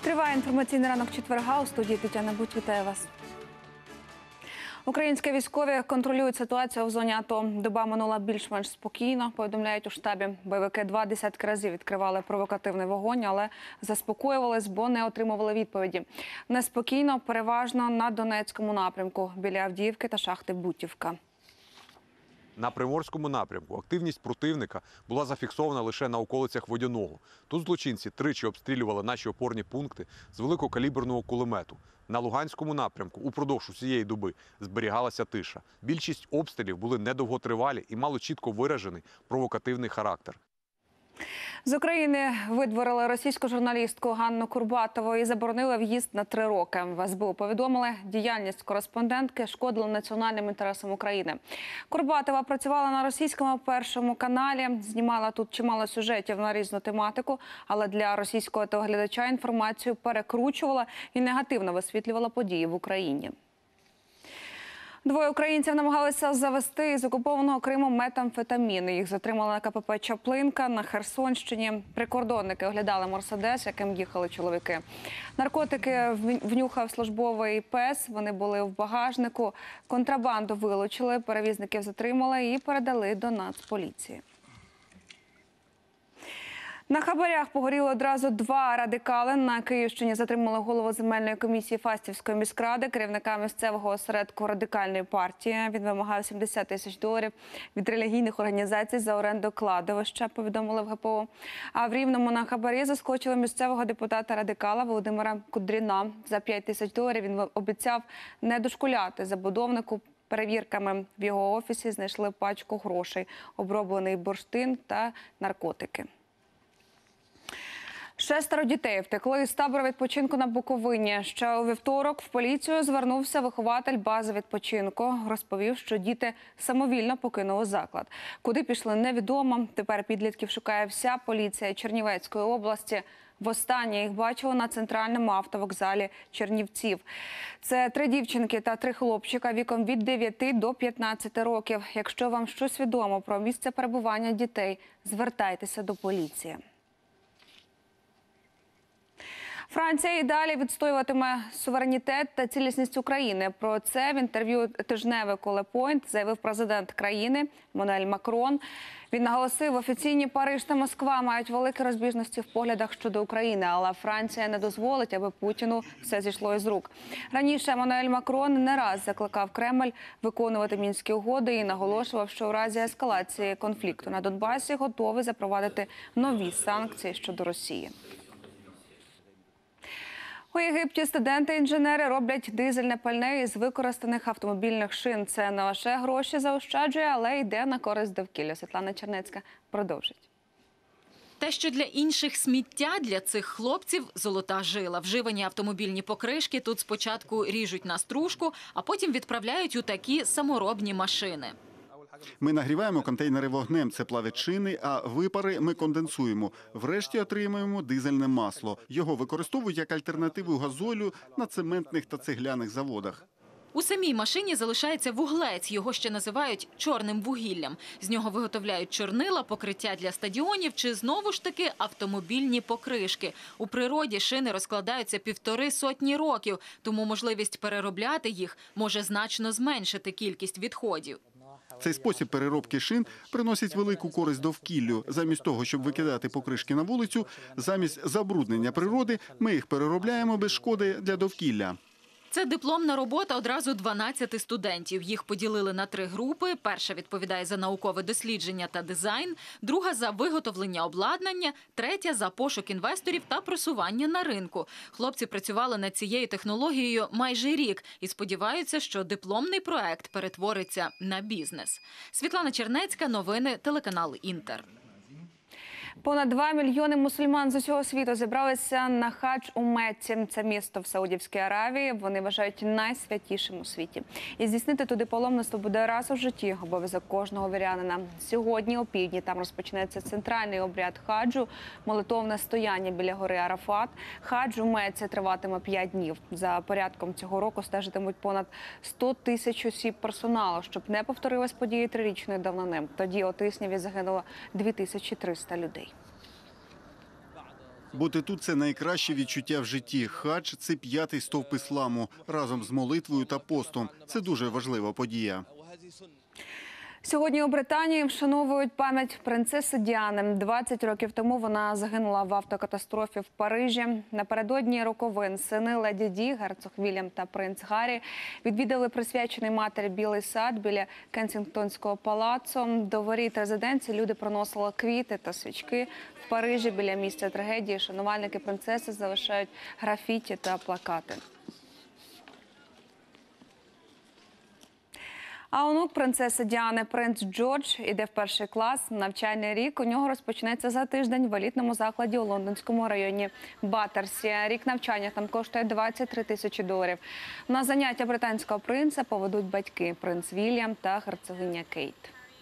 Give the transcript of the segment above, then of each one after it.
Триває інформаційний ранок четверга. У студії Тетяна Будь. Вітаю вас. Українські військові контролюють ситуацію в зоні АТО. Доба минула більш-менш спокійно, повідомляють у штабі. Бойовики 20 разів відкривали провокативний вогонь, але заспокоювались, бо не отримували відповіді. Неспокійно, переважно на Донецькому напрямку, біля Авдіївки та шахти Бутівка. На Приморському напрямку активність противника була зафіксована лише на околицях Водяного. Тут злочинці тричі обстрілювали наші опорні пункти з великокаліберного кулемету. На Луганському напрямку упродовж усієї доби зберігалася тиша. Більшість обстрілів були недовготривалі і мали чітко виражений провокативний характер. З України видворили російську журналістку Ганну Курбатову і заборонили в'їзд на 3 роки. В СБУ повідомили, діяльність кореспондентки шкодила національним інтересам України. Курбатова працювала на російському першому каналі, знімала тут чимало сюжетів на різну тематику, але для російського телеглядача інформацію перекручувала і негативно висвітлювала події в Україні. 2 українців намагалися завезти із окупованого Криму метамфетамін. Їх затримали на КПП «Чаплинка» на Херсонщині. Прикордонники оглядали «Мерседес», яким їхали чоловіки. Наркотики внюхав службовий пес, вони були в багажнику. Контрабанду вилучили, перевізників затримали і передали до Нацполіції. На хабарях погоріли одразу 2 радикали. На Київщині затримали голову земельної комісії Фастівської міськради, керівника місцевого осередку радикальної партії. Він вимагав $70 тисяч від релігійних організацій за оренду кладовища, повідомили в ГПУ. А в Рівному на хабарі заскочили місцевого депутата-радикала Володимира Кудріна. За $5 тисяч він обіцяв не дошкуляти забудовнику. Перевірками в його офісі знайшли пачку грошей, оброблений бурштин та наркотики. 6 дітей втекли з табору відпочинку на Буковині. Ще у вівторок в поліцію звернувся вихователь бази відпочинку. Розповів, що діти самовільно покинули заклад. Куди пішли, невідомо. Тепер підлітків шукає вся поліція Чернівецької області. Востаннє їх бачили на центральному автовокзалі Чернівців. Це 3 дівчинки та 3 хлопчика віком від 9 до 15 років. Якщо вам щось відомо про місце перебування дітей, звертайтеся до поліції. Франція і далі відстоюватиме суверенітет та цілісність України. Про це в інтерв'ю тижневику «Le Point» заявив президент країни Еммануель Макрон. Він наголосив, офіційні Париж та Москва мають великі розбіжності в поглядах щодо України, але Франція не дозволить, аби Путіну все зійшло із рук. Раніше Еммануель Макрон не раз закликав Кремль виконувати Мінські угоди і наголошував, що у разі ескалації конфлікту на Донбасі готовий запровадити нові санкції щодо Росії. У Єгипті студенти-інженери роблять дизельне пальне із використаних автомобільних шин. Це не лише гроші заощаджує, але йде на користь довкілля. Світлана Чернецька продовжить. Те, що для інших сміття, для цих хлопців – золота жила. Вживані автомобільні покришки тут спочатку ріжуть на стружку, а потім відправляють у такі саморобні машини. Ми нагріваємо контейнери вогнем, це плавить шини, а випари ми конденсуємо. Врешті отримуємо дизельне масло. Його використовують як альтернативу газолю на цементних та цегляних заводах. У самій машині залишається вуглець, його ще називають чорним вугіллям. З нього виготовляють чорнила, покриття для стадіонів чи знову ж таки автомобільні покришки. У природі шини розкладаються 1,5 сотні років, тому можливість переробляти їх може значно зменшити кількість відходів. Цей спосіб переробки шин приносить велику користь довкіллю. Замість того, щоб викидати покришки на вулицю, замість забруднення природи, ми їх переробляємо без шкоди для довкілля. Це дипломна робота одразу 12 студентів. Їх поділили на 3 групи. Перша відповідає за наукове дослідження та дизайн, друга – за виготовлення обладнання, третя – за пошук інвесторів та просування на ринку. Хлопці працювали над цією технологією майже рік і сподіваються, що дипломний проект перетвориться на бізнес. Світлана Чернецька, новини, телеканал «Інтер». Понад 2 мільйони мусульман з усього світу зібралися на хадж у Мекці. Це місто в Саудівській Аравії. Вони вважають найсвятішим у світі. І здійснити туди паломництво буде раз у житті – обов'язок кожного вірянина. Сьогодні опівдні там розпочнеться центральний обряд хаджу – молитовне стояння біля гори Арафат. Хадж у Мекці триватиме 5 днів. За порядком цього року стежитимуть понад 100 тисяч осіб персоналу, щоб не повторились події 3-річної давнини. Тоді у Тисняві загинуло 2300 людей. Бути тут – це найкраще відчуття в житті. Хадж – це 5-й стовп ісламу, разом з молитвою та постом. Це дуже важлива подія. Сьогодні у Британії вшановують пам'ять принцеси Діани. 20 років тому вона загинула в автокатастрофі в Парижі. Напередодні роковин сини леді Ді, герцог Вільям та принц Гаррі, відвідали присвячений матері Білий сад біля Кенсінгтонського палацу. До воріт резиденції люди приносили квіти та свічки. В Парижі біля місця трагедії шанувальники принцеси залишають графіті та плакати. А онук принцеси Діани, принц Джордж, іде в перший клас. Навчальний рік у нього розпочнеться за тиждень в елітному закладі у лондонському районі Баттерсі. Рік навчання там коштує $23 тисячі. На заняття британського принца поведуть батьки – принц Вільям та герцогиня Кейт.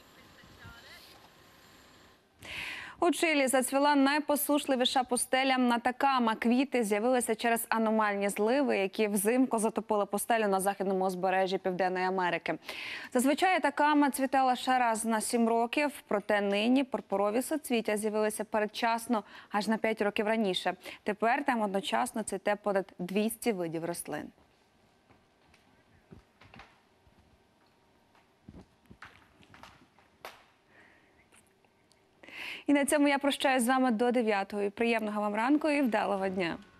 У Чилі зацвіла найпосушливіша пустеля Натакама. Квіти з'явилися через аномальні зливи, які взимку затопили пустелю на західному узбережжі Південної Америки. Зазвичай Атакама цвіте лише раз на 7 років, проте нині пурпурові соцвіття з'явилися передчасно, аж на 5 років раніше. Тепер там одночасно цвіте понад 200 видів рослин. І на цьому я прощаюсь з вами до 9-ї. Приємного вам ранку і вдалого дня.